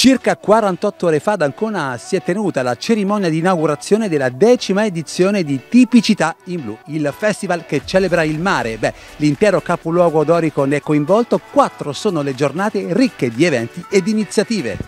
Circa 48 ore fa ad Ancona si è tenuta la cerimonia di inaugurazione della 10ª edizione di Tipicità in Blu, il festival che celebra il mare. L'intero capoluogo dorico ne è coinvolto, 4 sono le giornate ricche di eventi ed iniziative.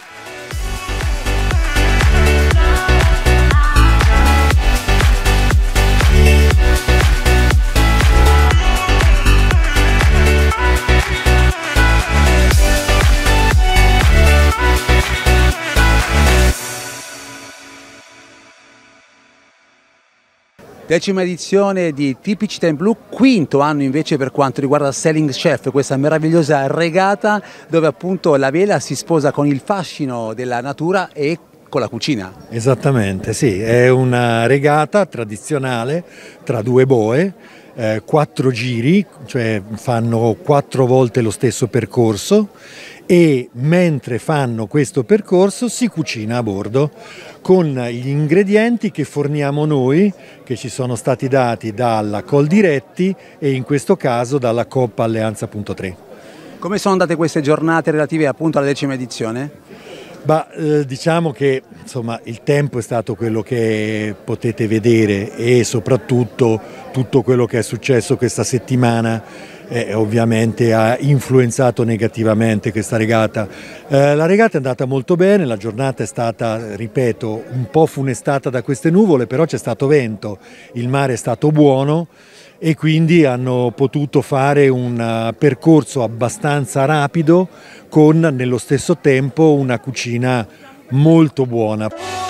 Decima edizione di Tipicità in Blu, quinto anno invece per quanto riguarda Sailing Chef, questa meravigliosa regata dove appunto la vela si sposa con il fascino della natura e con la cucina. Esattamente, sì, è una regata tradizionale tra due boe, 4 giri, cioè fanno 4 volte lo stesso percorso e mentre fanno questo percorso si cucina a bordo con gli ingredienti che forniamo noi, che ci sono stati dati dalla Coldiretti e in questo caso dalla Coop Alleanza.3. Come sono andate queste giornate relative appunto alla 10ª edizione? Diciamo che insomma, il tempo è stato quello che potete vedere e soprattutto tutto quello che è successo questa settimana ovviamente ha influenzato negativamente questa regata. La regata è andata molto bene, la giornata è stata, ripeto, un po' funestata da queste nuvole, però c'è stato vento, il mare è stato buono e quindi hanno potuto fare un percorso abbastanza rapido con nello stesso tempo una cucina molto buona.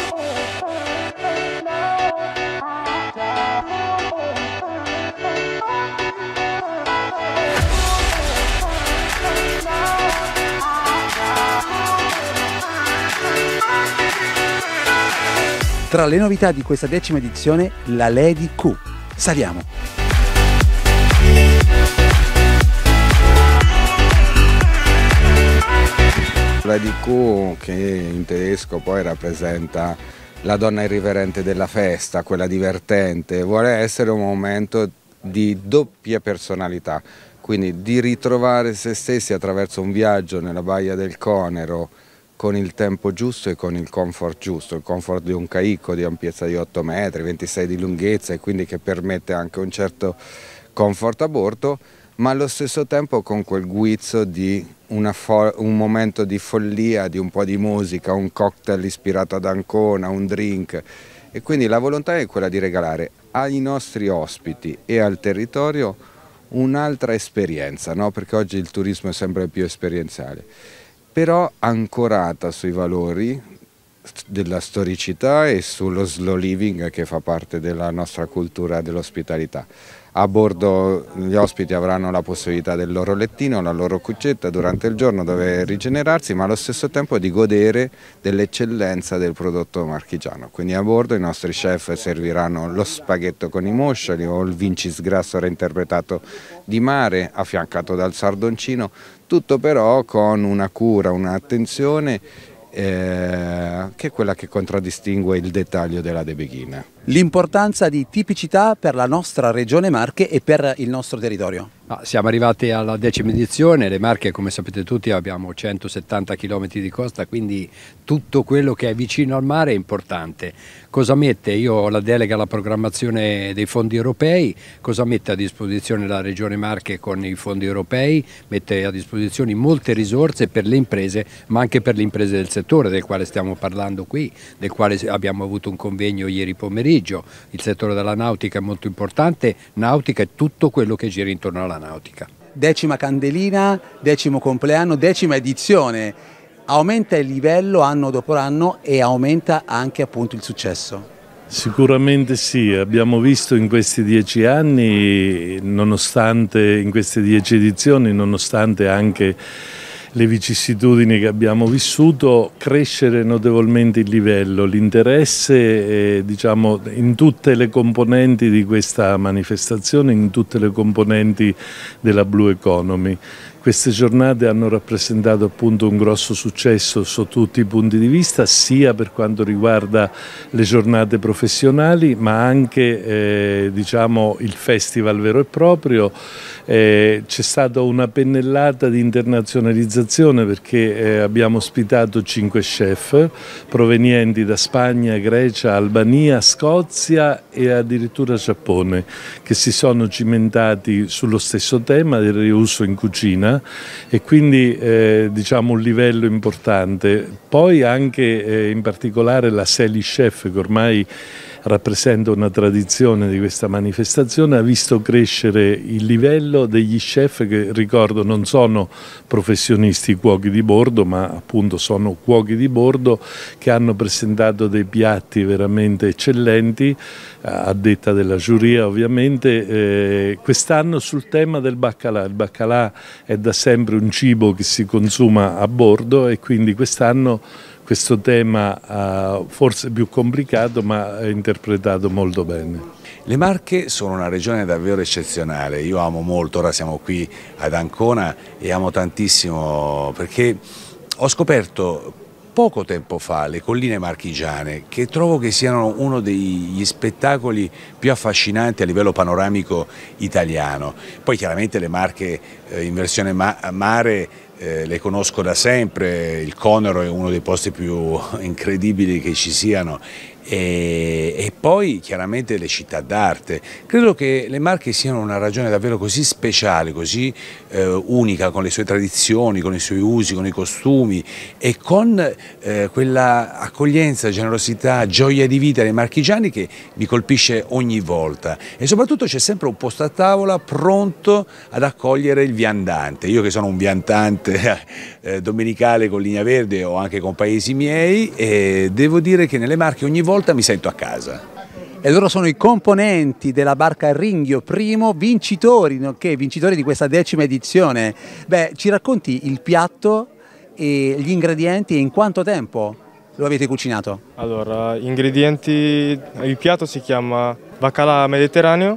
Tra le novità di questa 10ª edizione, la Lady Q. Saliamo! Lady Q, che in tedesco poi rappresenta la donna irriverente della festa, quella divertente, vuole essere un momento di doppia personalità, quindi di ritrovare se stessi attraverso un viaggio nella baia del Conero con il tempo giusto e con il comfort giusto, il comfort di un caicco di ampiezza di 8 metri, 26 di lunghezza e quindi che permette anche un certo comfort a bordo, ma allo stesso tempo con quel guizzo di un momento di follia, di un po' di musica, un cocktail ispirato ad Ancona, un drink. E quindi la volontà è quella di regalare ai nostri ospiti e al territorio un'altra esperienza, no? Perché oggi il turismo è sempre più esperienziale, però ancorata sui valori della storicità e sullo slow living che fa parte della nostra cultura dell'ospitalità. A bordo gli ospiti avranno la possibilità del loro lettino, la loro cuccetta durante il giorno dove rigenerarsi, ma allo stesso tempo di godere dell'eccellenza del prodotto marchigiano. Quindi a bordo i nostri chef serviranno lo spaghetto con i moscioli o il vincisgrasso reinterpretato di mare, affiancato dal sardoncino, tutto però con una cura, un'attenzione che è quella che contraddistingue il dettaglio della De Beguina. L'importanza di tipicità per la nostra regione Marche e per il nostro territorio. Siamo arrivati alla 10ª edizione, le Marche come sapete tutti abbiamo 170 km di costa, quindi tutto quello che è vicino al mare è importante. Cosa mette? Io ho la delega alla programmazione dei fondi europei, cosa mette a disposizione la regione Marche con i fondi europei? Mette a disposizione molte risorse per le imprese, ma anche per le imprese del settore del quale stiamo parlando qui, del quale abbiamo avuto un convegno ieri pomeriggio. Il settore della nautica è molto importante, nautica è tutto quello che gira intorno alla nautica. 10ª candelina, 10° compleanno, 10ª edizione. Aumenta il livello anno dopo anno e aumenta anche appunto il successo. Sicuramente sì, abbiamo visto in questi 10 anni, nonostante in queste 10 edizioni, nonostante anche le vicissitudini che abbiamo vissuto, crescere notevolmente il livello, l'interesse diciamo, in tutte le componenti di questa manifestazione, in tutte le componenti della Blue Economy. Queste giornate hanno rappresentato appunto un grosso successo sotto tutti i punti di vista, sia per quanto riguarda le giornate professionali, ma anche diciamo, il festival vero e proprio. C'è stata una pennellata di internazionalizzazione organizzazione perché abbiamo ospitato 5 chef provenienti da Spagna, Grecia, Albania, Scozia e addirittura Giappone, che si sono cimentati sullo stesso tema del riuso in cucina e quindi diciamo un livello importante. Poi anche in particolare la Sely Chef, che ormai rappresenta una tradizione di questa manifestazione, ha visto crescere il livello degli chef che, ricordo, non sono professionisti cuochi di bordo, ma appunto sono cuochi di bordo che hanno presentato dei piatti veramente eccellenti, a detta della giuria ovviamente, quest'anno sul tema del baccalà. Il baccalà è da sempre un cibo che si consuma a bordo e quindi quest'anno questo tema forse più complicato ma è interpretato molto bene. Le Marche sono una regione davvero eccezionale, io amo molto, ora siamo qui ad Ancona e amo tantissimo perché ho scoperto poco tempo fa le colline marchigiane, che trovo che siano uno degli spettacoli più affascinanti a livello panoramico italiano. Poi chiaramente le Marche in versione mare le conosco da sempre, il Conero è uno dei posti più incredibili che ci siano e poi chiaramente le città d'arte. Credo che le Marche siano una regione davvero così speciale, così unica, con le sue tradizioni, con i suoi usi, con i costumi e con quella accoglienza, generosità, gioia di vita dei marchigiani che mi colpisce ogni volta e soprattutto c'è sempre un posto a tavola pronto ad accogliere il viandante. Io che sono un viandante domenicale con Linea Verde o anche con paesi miei e devo dire che nelle Marche ogni volta mi sento a casa. E loro sono i componenti della barca Ringhio Primo, vincitori, nonché vincitori di questa 10ª edizione. Beh, ci racconti il piatto e gli ingredienti e in quanto tempo lo avete cucinato? Allora, ingredienti, il piatto si chiama baccalà mediterraneo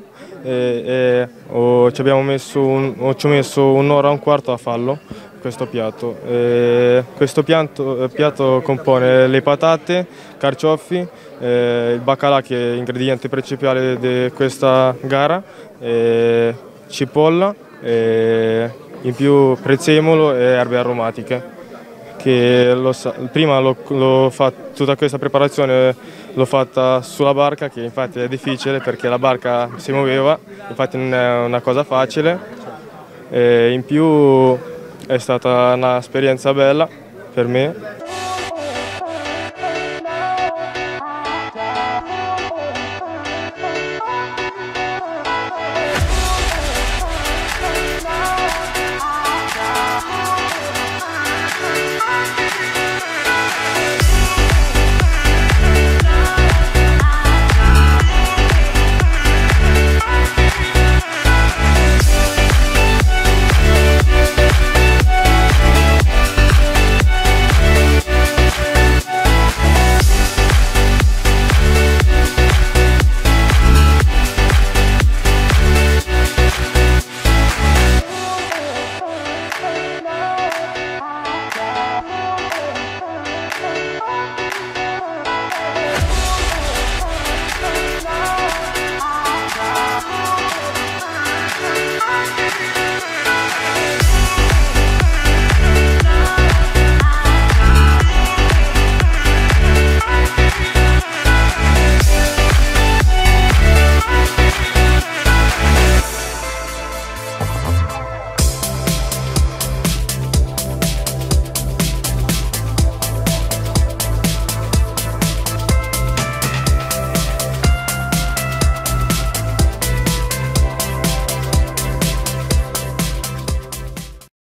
ci ho messo un'ora e un quarto a farlo questo piatto. Questo piatto compone le patate, carciofi, il baccalà che è l'ingrediente principale di questa gara, cipolla, in più prezzemolo e erbe aromatiche. Prima tutta questa preparazione l'ho fatta sulla barca, che infatti è difficile perché la barca si muoveva, infatti non è una cosa facile. In più è stata un'esperienza bella per me.